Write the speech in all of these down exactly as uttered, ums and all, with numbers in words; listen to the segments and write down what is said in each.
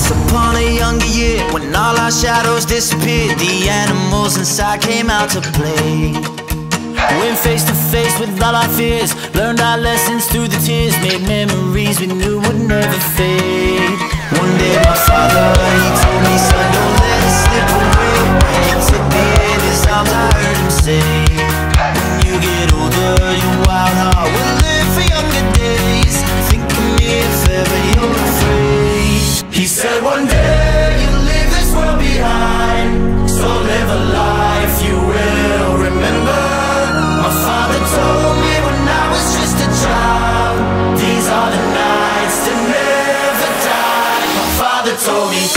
Once upon a younger year, when all our shadows disappeared, the animals inside came out to play. Went face to face with all our fears, learned our lessons through the tears, made memories we knew would never fade. One day my father, he told me, son, don't let it slip away. He took me in his arms, I heard him say, when you get older, your wild heart will live for younger days. Think of me if ever you're afraid. He said one day you'll leave this world behind, so live a life you will remember. My father told me when I was just a child, these are the nights that never die. My father told me.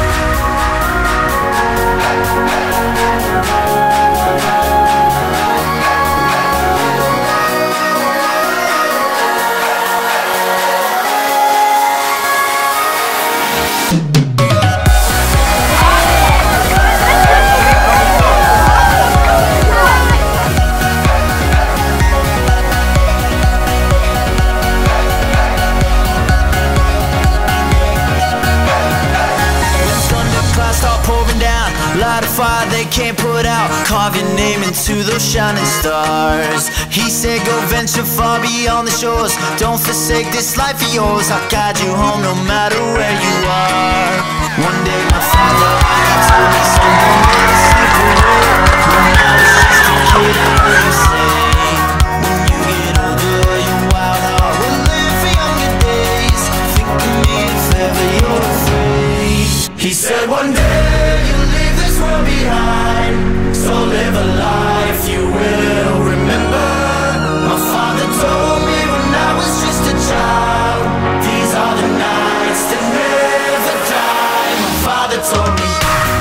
Light a fire they can't put out, carve your name into those shining stars. He said go venture far beyond the shores, don't forsake this life of yours. I'll guide you home no matter where you are. One day my father, he told me, son, don't let it slip away. When I was just a kid, I heard him say, when you get older, your wild heart will live for younger days. Think of me if ever you're afraid. He said one day you'll leave this world behind, so live a life you will remember. My father told me when I was just a child, these are the nights that never die. My father told me.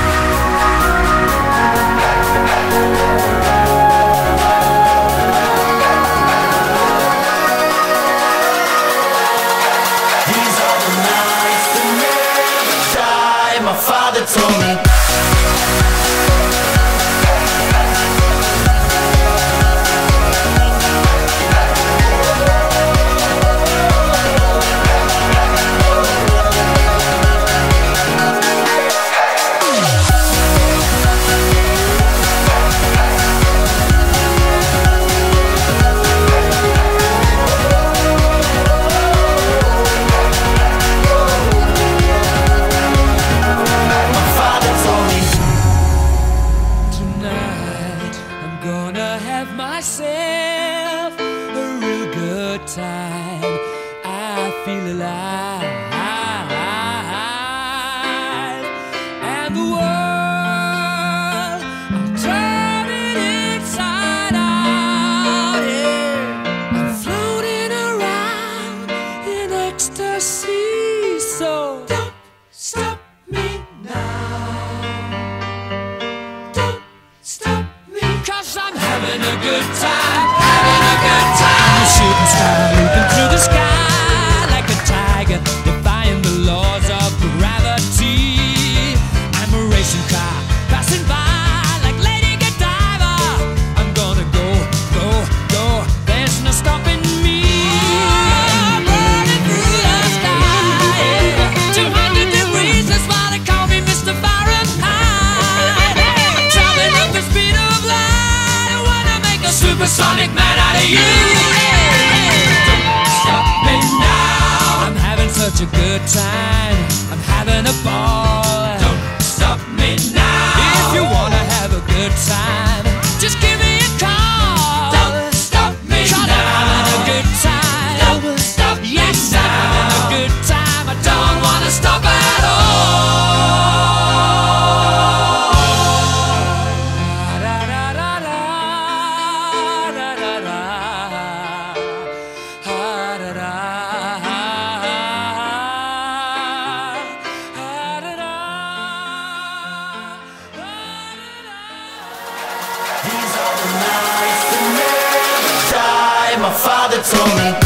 These are the nights that never die. My father told me. Myself a real good time. I feel alive, and the world, I'm turning inside out. Yeah, I'm floating around in ecstasy. So don't stop me now. Don't stop me, 'cause I'm having a good time, having a good time. I'm a shooting star leaping through the sky like a tiger, defying the laws of gravity. I'm a racing car passing by like Lady Godiva. I'm gonna go, go, go. There's no stopping me. I'm running through the sky, yeah. two hundred degrees, that's why they call me Mister Fahrenheit. I'm traveling at the speed of light. I wanna make a supersonic man out of you. Don't stop me now. I'm having such a good time, I'm having a ball. Don't stop me now. If you wanna have a good time, just give me a call. Don't stop me now. 'Cause I'm having a good time. Don't stop me yes, now. I'm having a good time. I don't wanna stop at all. These are the nights that never die. My father told me.